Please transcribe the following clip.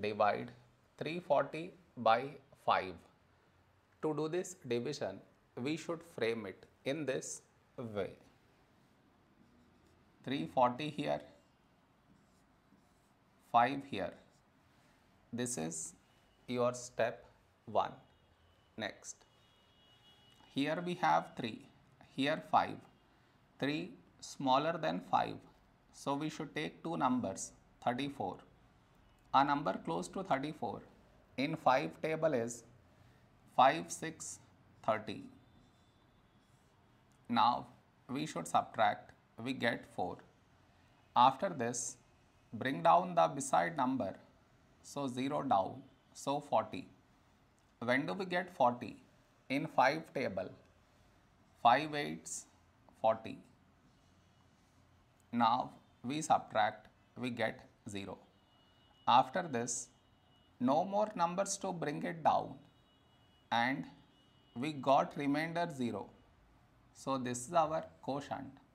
divide 340 by 5. To do this division, we should frame it in this way. 340 here, 5 here. This is your step 1. Next, here we have 3, here 5. 3 smaller than 5. So we should take two numbers, 34. A number close to 34 in 5 table is 5, 6, 30. Now we should subtract, we get 4. After this, bring down the beside number, so 0 down, so 40. When do we get 40? In 5 table, 5 8s, 40. Now we subtract, we get 0. After this, no more numbers to bring it down, and we got remainder 0. So this is our quotient.